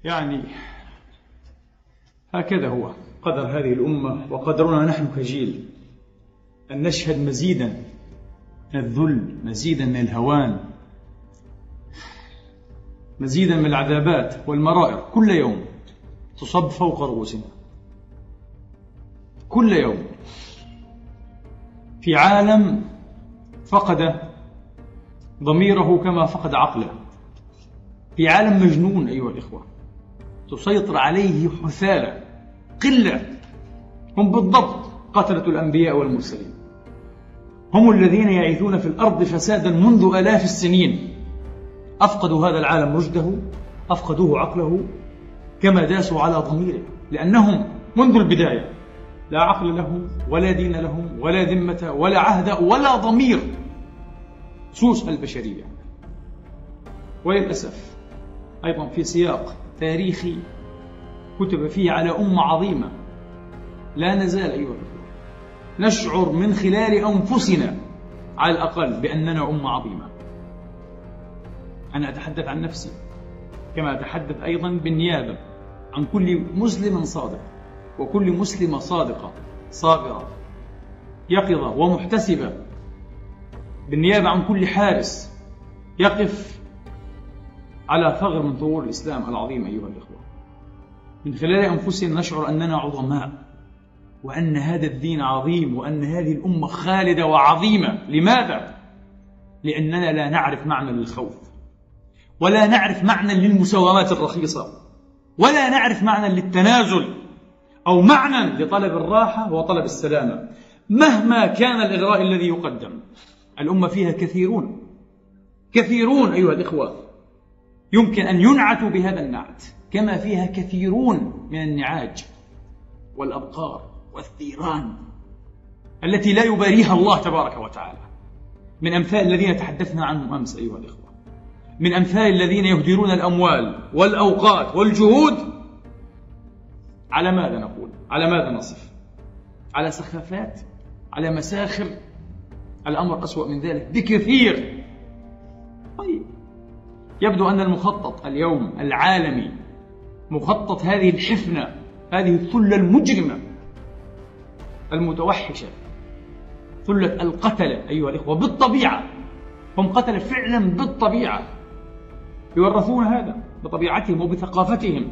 يعني هكذا هو قدر هذه الأمة وقدرنا نحن كجيل، أن نشهد مزيدا من الذل، مزيدا من الهوان، مزيدا من العذابات والمرائر كل يوم تصب فوق رؤوسنا، كل يوم، في عالم فقد ضميره كما فقد عقله، في عالم مجنون أيها الإخوة، تسيطر عليه حثالة قلة، هم بالضبط قتلة الأنبياء والمرسلين، هم الذين يعيثون في الأرض فسادا منذ آلاف السنين، أفقدوا هذا العالم رشده، أفقدوه عقله، كما داسوا على ضميره، لأنهم منذ البداية لا عقل لهم ولا دين لهم ولا ذمة ولا عهد ولا ضمير، سوس البشرية. وللأسف أيضا في سياق تاريخي كتب فيه على أمة عظيمة، لا نزال أيها الأخوة نشعر من خلال أنفسنا على الأقل بأننا أمة عظيمة. أنا أتحدث عن نفسي كما أتحدث أيضا بالنيابة عن كل مسلم صادق وكل مسلمة صادقة صابرة يقظة ومحتسبة، بالنيابة عن كل حارس يقف على ثغر من ثغور الإسلام العظيم. أيها الإخوة، من خلال أنفسنا نشعر أننا عظماء، وأن هذا الدين عظيم، وأن هذه الأمة خالدة وعظيمة. لماذا؟ لأننا لا نعرف معنى للخوف، ولا نعرف معنى للمساومات الرخيصة، ولا نعرف معنى للتنازل، أو معنى لطلب الراحة وطلب السلامة مهما كان الإغراء الذي يقدم. الأمة فيها كثيرون أيها الإخوة يمكن أن ينعتوا بهذا النعت، كما فيها كثيرون من النعاج والأبقار والثيران التي لا يباريها الله تبارك وتعالى، من أمثال الذين تحدثنا عنهم أمس أيها الإخوة، من أمثال الذين يهدرون الأموال والأوقات والجهود. على ماذا نقول؟ على ماذا نصف؟ على سخافات؟ على مساخر؟ الأمر أسوأ من ذلك بكثير. طيب، يبدو أن المخطط اليوم العالمي، مخطط هذه الحفنة، هذه الثلة المجرمة المتوحشة، ثلة القتلة أيها الإخوة بالطبيعة، هم قتلة فعلا بالطبيعة، يورثون هذا بطبيعتهم وبثقافتهم،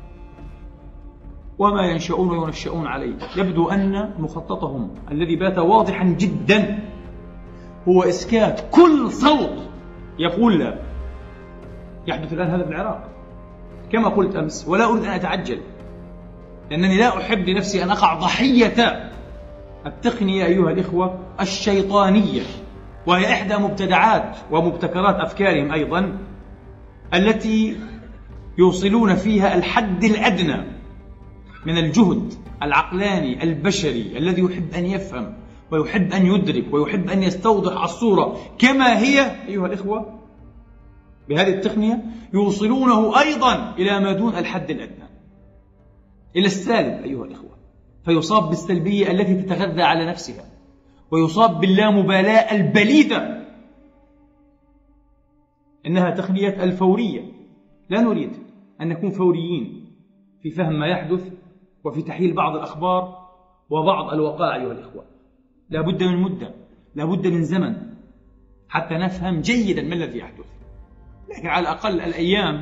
وما ينشؤون وينشؤون عليه. يبدو أن مخططهم الذي بات واضحا جدا هو إسكات كل صوت يقول لا. يحدث الآن هذا في العراق كما قلت أمس، ولا أريد أن أتعجل، لأنني لا أحب لنفسي أن أقع ضحية التقنية أيها الإخوة الشيطانية، وهي إحدى مبتدعات ومبتكرات أفكارهم أيضا، التي يوصلون فيها الحد الأدنى من الجهد العقلاني البشري الذي يحب أن يفهم ويحب أن يدرك ويحب أن يستوضح الصورة كما هي. أيها الإخوة، بهذه التقنية يوصلونه أيضا إلى ما دون الحد الأدنى، إلى السالب أيها الإخوة، فيصاب بالسلبية التي تتغذى على نفسها، ويصاب باللامبالاة البليدة. إنها تقنية الفورية. لا نريد أن نكون فوريين في فهم ما يحدث وفي تحليل بعض الأخبار وبعض الوقائع أيها الإخوة. لا بد من مدة، لا بد من زمن حتى نفهم جيدا ما الذي يحدث. لكن على الأقل الأيام،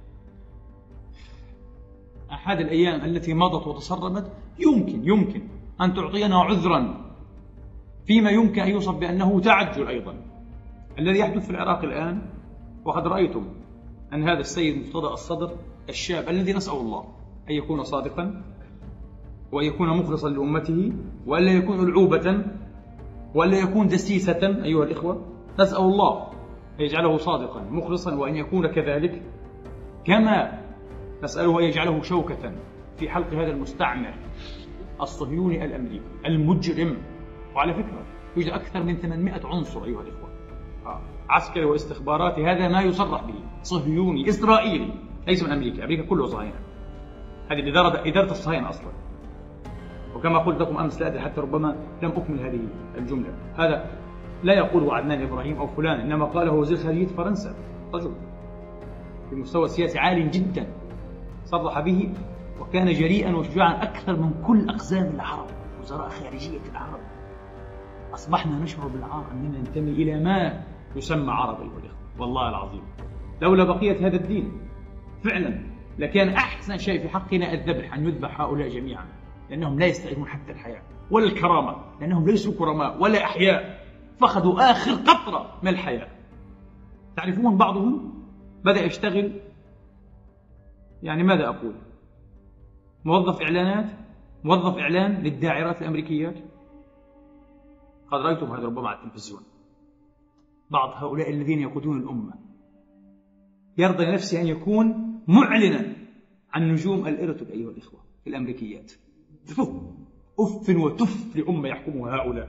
أحد الأيام التي مضت وتسربت يمكن أن تعطينا عذرا فيما يمكن أن يوصف بأنه تعجل أيضا. الذي يحدث في العراق الآن، وقد رأيتم أن هذا السيد مرتضى الصدر الشاب الذي نسأل الله أن يكون صادقا وأن يكون مخلصا لأمته وألا يكون ألعوبة وألا يكون دسيسة أيها الإخوة، نسأل الله أن يجعله صادقا مخلصا وأن يكون كذلك، كما نسأله أن يجعله شوكة في حلق هذا المستعمر الصهيوني الأمريكي المجرم. وعلى فكرة يوجد أكثر من 800 عنصر أيها الإخوة، عسكري واستخباراتي، هذا ما يصرح به، صهيوني إسرائيلي، ليس من أمريكا. أمريكا كله صهاينة، هذه إدارة الصهاينة أصلا. وكما قلت لكم أمس، لا أدري حتى ربما لم أكمل هذه الجملة، هذا لا يقوله عدنان إبراهيم أو فلان، إنما قاله وزير خارجية فرنسا، رجل في مستوى سياسي عالي جدا، صرح به، وكان جريئا وشجاعا أكثر من كل أقزام العرب، وزراء خارجية العرب. أصبحنا نشعر بالعار أننا ننتمي إلى ما يسمى عرب أيها الإخوة. والله العظيم لولا بقية هذا الدين فعلا لكان أحسن شيء في حقنا الذبح، أن يذبح هؤلاء جميعا، لأنهم لا يستطيعون حتى الحياة ولا الكرامة، لأنهم ليسوا كرماء ولا أحياء، فقدوا آخر قطرة من الحياة. تعرفون بعضهم بدأ يشتغل، يعني ماذا أقول، موظف إعلان للداعرات الأمريكيات. قد رأيتم هذا ربما على التلفزيون. بعض هؤلاء الذين يقودون الأمة يرضى لنفسه أن يكون معلنا عن نجوم الإرتب أيها الإخوة في الأمريكيات. أف وتف لأمة يحكمها هؤلاء.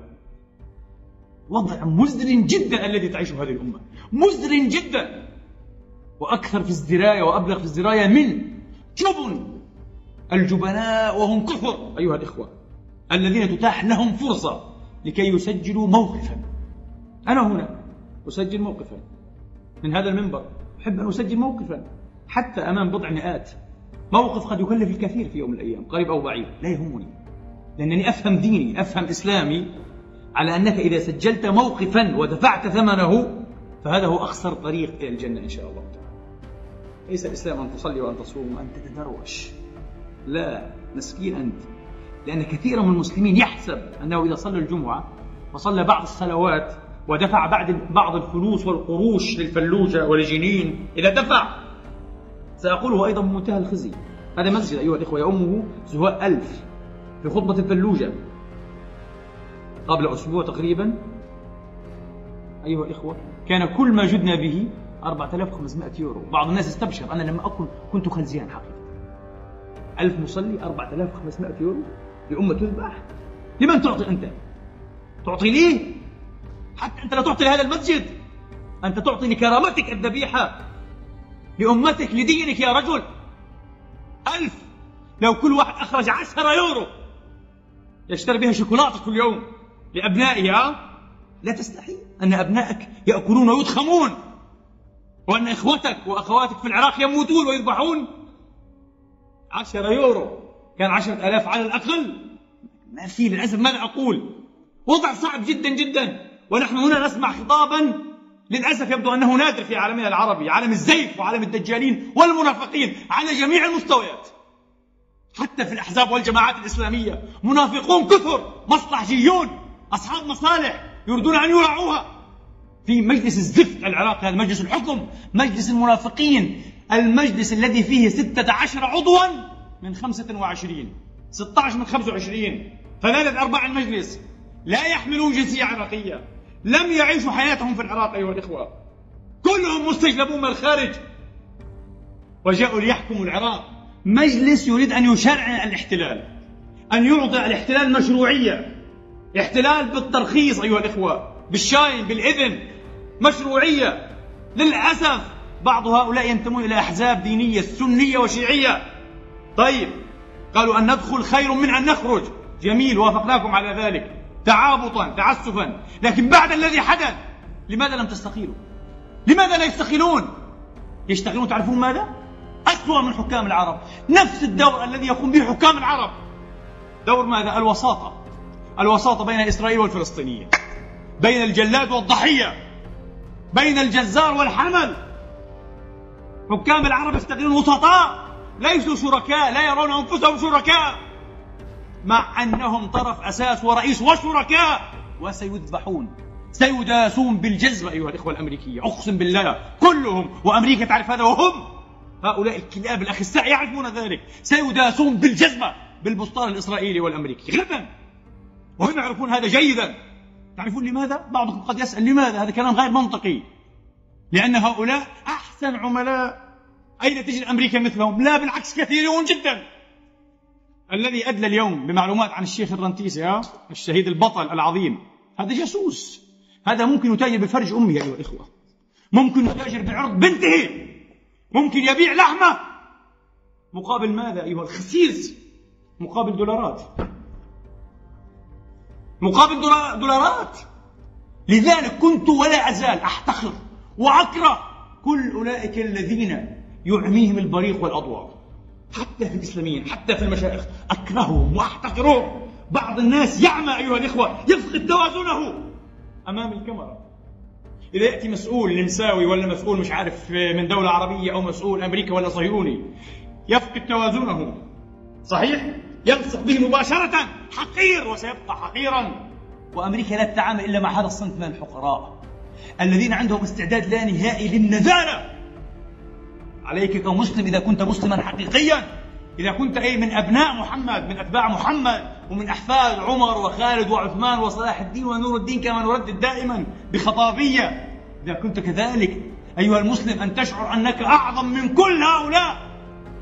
وضع مزر جدا الذي تعيشه هذه الأمة، مزر جدا، وأكثر في ازدراية وأبلغ في ازدراية من جبن الجبناء، وهم كثر أيها الإخوة الذين تتاح لهم فرصة لكي يسجلوا موقفا. أنا هنا أسجل موقفا من هذا المنبر، أحب أن أسجل موقفا حتى أمام بضع مئات. موقف قد يكلف الكثير في يوم من الأيام، قريب أو بعيد لا يهمني، لأنني أفهم ديني، أفهم إسلامي، على أنك إذا سجلت موقفا ودفعت ثمنه فهذا هو أخسر طريق إلى الجنة إن شاء الله تعالى. ليس الإسلام أن تصلي وأن تصوم وأن تتدروش، لا، مسكين أنت. لأن كثيرا من المسلمين يحسب أنه إذا صلى الجمعة وصلى بعض الصلوات ودفع بعض الفلوس والقروش للفلوجة ولجنين، إذا دفع، سأقوله أيضا بمنتهى الخزي، هذا مسجد أيها الإخوة يؤمه زهاء 1000 في خطبة الفلوجة قبل أسبوع تقريبا أيها الإخوة، كان كل ما جدنا به 4500 يورو. بعض الناس استبشر، أنا لما أكون كنت خزيان حقيقة. 1000 مصلي 4500 يورو لأمة تذبح. لمن تعطي أنت؟ تعطي ليه؟ حتى أنت لا تعطي لهذا المسجد، أنت تعطي لكرامتك الذبيحة، لأمتك، لدينك يا رجل. 1000 لو كل واحد أخرج 10 يورو يشتري بها شوكولاتة كل يوم لأبنائه، لا تستحي أن أبنائك يأكلون ويضخمون، وأن إخوتك وأخواتك في العراق يموتون ويذبحون؟ 10 يورو كان 10,000 على الأقل. ما في، للأسف ماذا أقول، وضع صعب جدا جدا. ونحن هنا نسمع خطابا للأسف يبدو أنه نادر في عالمنا العربي، عالم الزيف وعالم الدجالين والمنافقين على جميع المستويات. حتى في الأحزاب والجماعات الإسلامية منافقون كثر، مصلحجيون، أصحاب مصالح يريدون أن يرعوها. في مجلس الزفت العراقي، هذا مجلس الحكم، مجلس المنافقين، المجلس الذي فيه 16 عضوا من 25، 16 من 25، 3/4 المجلس لا يحملون جنسية عراقية، لم يعيشوا حياتهم في العراق أيها الإخوة، كلهم مستجلبون من الخارج وجاءوا ليحكموا العراق. مجلس يريد أن يشرع الاحتلال، أن يعطي الاحتلال مشروعية، احتلال بالترخيص أيها الإخوة، بالشاين، بالإذن، مشروعية. للأسف بعض هؤلاء ينتمون إلى أحزاب دينية سنية وشيعية. طيب، قالوا أن ندخل خير من أن نخرج، جميل، وافقناكم على ذلك تعابطا تعسفا، لكن بعد الذي حدث لماذا لم تستقيلوا؟ لماذا لا يستقيلون؟ يشتغلون، تعرفون ماذا؟ أسوأ من حكام العرب، نفس الدور الذي يقوم به حكام العرب. دور ماذا؟ الوساطة، الوساطة بين إسرائيل والفلسطينيين، بين الجلاد والضحية، بين الجزار والحمل. حكام العرب يشتغلون وسطاء، ليسوا شركاء، لا يرون أنفسهم شركاء، مع أنهم طرف أساس ورئيس وشركاء، وسيذبحون، سيداسون بالجزمة أيها الإخوة الأمريكية، أقسم بالله كلهم، وأمريكا تعرف هذا، وهم هؤلاء الكلاب الأخساء يعرفون ذلك، سيداسون بالجزمة بالبسطار الإسرائيلي والأمريكي غدا، وهم يعرفون هذا جيدا. تعرفون لماذا؟ بعضكم قد يسأل لماذا؟ هذا كلام غير منطقي، لأن هؤلاء أحسن عملاء. أين تجد أمريكا مثلهم؟ لا، بالعكس، كثيرون جدا. الذي أدلى اليوم بمعلومات عن الشيخ الرنتيسي، الشهيد البطل العظيم، هذا جاسوس، هذا ممكن يتاجر بفرج أمه أيها الإخوة، ممكن يتاجر بعرض بنته، ممكن يبيع لحمه مقابل ماذا أيها الخسيس؟ مقابل دولارات، مقابل دولارات. لذلك كنت ولا أزال أحتقر وأكره كل أولئك الذين يعميهم البريق والأضواء، حتى في الإسلاميين، حتى في المشايخ أكرههم وأحتقرهم. بعض الناس يعمى أيها الإخوة، يفقد توازنه أمام الكاميرا. إذا يأتي مسؤول نمساوي ولا مسؤول مش عارف من دولة عربية أو مسؤول أمريكا ولا صهيوني يفقد توازنه، صحيح؟ يلصق به مباشرة، حقير وسيبقى حقيرا. وأمريكا لا تتعامل إلا مع هذا الصنف من الحقراء الذين عندهم استعداد لا نهائي للنذالة. عليك كمسلم إذا كنت مسلما حقيقيا، إذا كنت من أبناء محمد، من أتباع محمد ومن أحفاد عمر وخالد وعثمان وصلاح الدين ونور الدين كما نردد دائما بخطابية، إذا كنت كذلك أيها المسلم أن تشعر أنك أعظم من كل هؤلاء.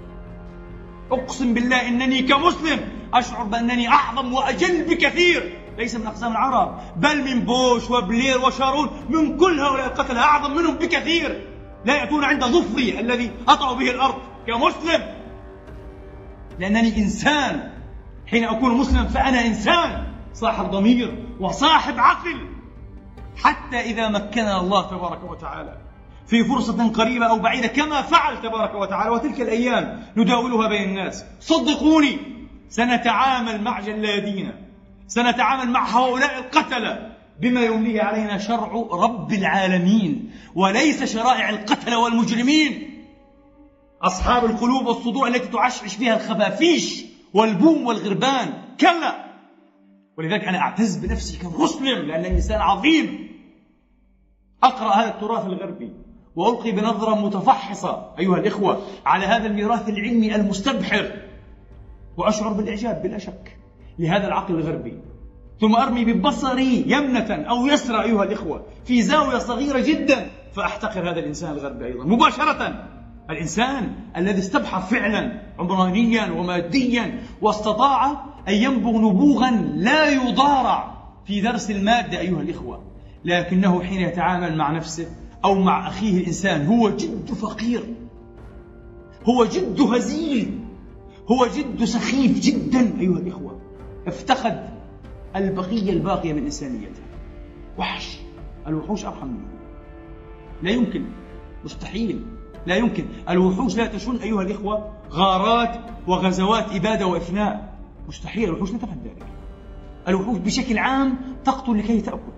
أقسم بالله إنني كمسلم أشعر بأنني أعظم وأجل بكثير، ليس من أقسام العرب بل من بوش وبلير وشارون، من كل هؤلاء القتلة أعظم منهم بكثير، لا يأتون عند ظفري الذي أطأ به الأرض كمسلم، لأنني إنسان. حين أكون مسلما فأنا إنسان صاحب ضمير وصاحب عقل. حتى إذا مكننا الله تبارك وتعالى في فرصة قريبة أو بعيدة كما فعل تبارك وتعالى، وتلك الأيام نداولها بين الناس، صدقوني سنتعامل مع جلادينا، سنتعامل مع هؤلاء القتلة بما يمليه علينا شرع رب العالمين، وليس شرائع القتلة والمجرمين أصحاب القلوب والصدور التي تعشعش فيها الخفافيش والبوم والغربان. كلا. ولذلك أنا أعتز بنفسي كمسلم لأنني إنسان عظيم. أقرأ هذا التراث الغربي وألقي بنظرة متفحصة أيها الإخوة على هذا الميراث العلمي المستبحر، وأشعر بالإعجاب بلا شك لهذا العقل الغربي، ثم أرمي ببصري يمنة أو يسرى أيها الإخوة في زاوية صغيرة جدا فأحتقر هذا الإنسان الغربي أيضا مباشرة. الإنسان الذي استبحر فعلا عمرانيا وماديا واستطاع أن ينبغ نبوغا لا يضارع في درس المادة أيها الإخوة، لكنه حين يتعامل مع نفسه أو مع أخيه الإنسان هو جد فقير، هو جد هزيل، هو جد سخيف جدا أيها الإخوة، افتقد البقية الباقية من إنسانيته. وحش. الوحوش أرحم منه، لا يمكن، مستحيل، لا يمكن. الوحوش لا تشن أيها الإخوة غارات وغزوات إبادة وإفناء، مستحيل. الوحوش لا تفعل ذلك. الوحوش بشكل عام تقتل لكي تأكل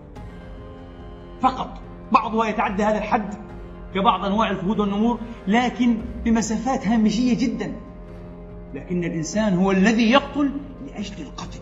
فقط، بعضها يتعدى هذا الحد كبعض أنواع الفهود والنمور، لكن بمسافات هامشية جدا. لكن الإنسان هو الذي يقتل لأجل القتل،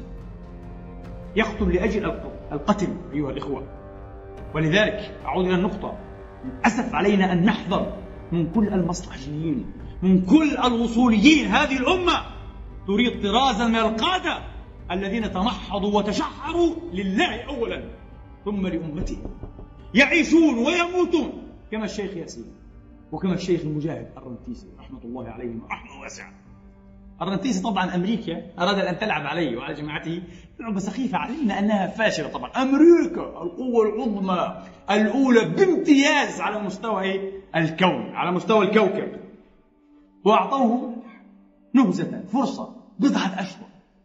يقتل لأجل القتل أيها الإخوة. ولذلك أعود إلى النقطة، للأسف علينا أن نحذر من كل المصلحجيين، من كل الوصوليين. هذه الأمة تريد طرازا من القادة الذين تمحضوا وتشحروا لله أولا ثم لأمته، يعيشون ويموتون كما الشيخ ياسين وكما الشيخ المجاهد الرنتيسي رحمة الله عليهم رحمة واسعة. الرنتيسي طبعا أمريكا أراد أن تلعب عليه وعلى جماعته لعبة سخيفة، علينا أنها فاشلة طبعا. أمريكا القوة العظمى الأولى بامتياز على مستوى الكون، على مستوى الكوكب، وأعطوه نهزة فرصة بضعة أشهر،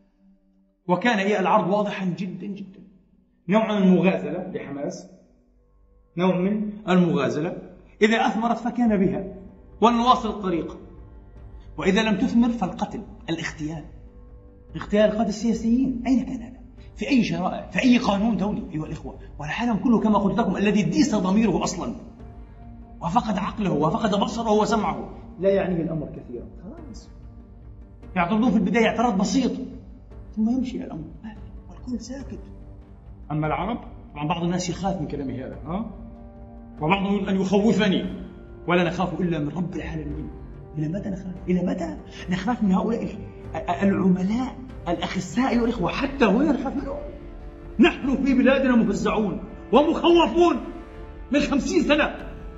وكان العرض واضحا جدا جدا، نوع من المغازلة لحماس، نوع من المغازلة، إذا أثمرت فكان بها ونواصل الطريق، وإذا لم تثمر فالقتل، الاغتيال قتل السياسيين. أين كان هذا؟ في أي شرائع؟ في أي قانون دولي أيها الإخوة؟ والعالم كله كما قلت لكم الذي ديس ضميره أصلا وفقد عقله وفقد بصره وسمعه لا يعنيه الأمر كثيرا، خلاص يعترضون في البداية اعتراض بسيط ثم يمشي الأمر والكل ساكت. أما العرب طبعا بعض الناس يخاف من كلامي هذا، وبعضهم يقول أن يخوفني، ولا نخاف إلا من رب العالمين. إلى متى نخاف؟ إلى متى نخاف من هؤلاء العملاء الأخساء أيها الإخوة؟ حتى هنا نخاف منهم. نحن في بلادنا مفزعون ومخوفون من 50 سنة،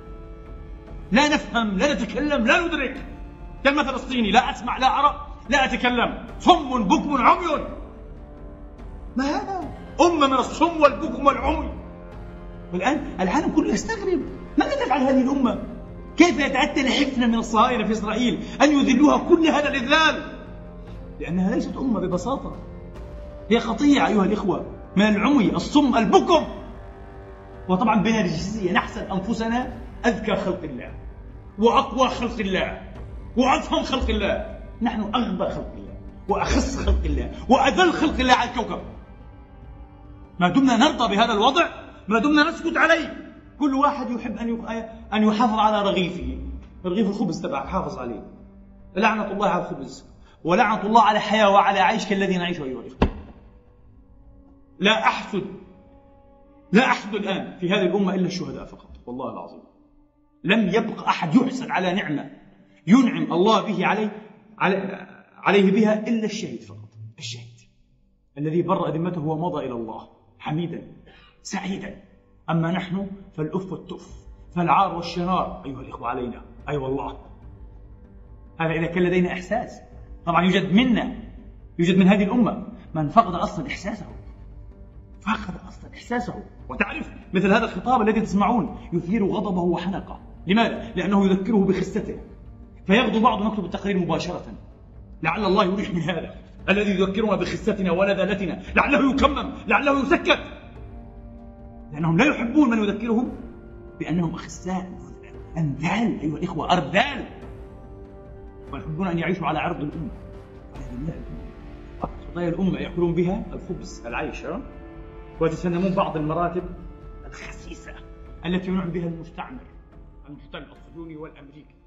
لا نفهم، لا نتكلم، لا ندرك. كالمثل الصيني، لا أسمع، لا أرى، لا أتكلم، صم بكم عمي. ما هذا؟ أمة من الصم والبكم والعمي. والآن العالم كله يستغرب، ماذا تفعل هذه الأمة؟ كيف يتأتى لحفنة من الصهاينة في إسرائيل أن يذلوها كل هذا الإذلال؟ لأنها ليست أمة ببساطة، هي قطيع أيها الإخوة من العمي الصم البكم. وطبعا بنرجسية نحسب أنفسنا أذكى خلق الله وأقوى خلق الله وأفهم خلق الله، نحن أغبى خلق الله وأخس خلق الله وأذل خلق الله على الكوكب. ما دمنا نرضى بهذا الوضع، ما دمنا نسكت عليه. كل واحد يحب أن يحافظ على رغيفه، رغيف الخبز تبعك حافظ عليه. لعنة الله على الخبز، ولعنة الله على الحياة وعلى عيشك الذي نعيشه أيها الإخوة. لا أحسد الآن في هذه الأمة إلا الشهداء فقط، والله العظيم. لم يبق أحد يحسد على نعمة ينعم الله به عليه بها إلا الشهيد فقط. الشهيد الذي برأ ذمته ومضى إلى الله حميدا سعيدا. أما نحن فالأف والتف، فالعار والشنار أيها الإخوة علينا. أي والله، هذا إذا كان لدينا إحساس. طبعا يوجد من هذه الأمة من فقد أصلا إحساسه. وتعرف مثل هذا الخطاب الذي تسمعون يثير غضبه وحنقه. لماذا؟ لأنه يذكره بخسته، فيغدو بعض نكتب التقرير مباشرة. لعل الله يريح من هذا الذي يذكرنا بخستنا ونذالتنا، لعله يكمم، لعله يسكت، لأنهم لا يحبون من يذكرهم بأنهم أخساء أنذال أيها الإخوة، أرذال، ويحبون أن يعيشوا على عرض الأمة، قضايا الأمة يأكلون بها الخبز، العيش، ويتسنمون بعض المراتب الخسيسة التي ينعم بها المستعمر، المحتل الصهيوني والأمريكي.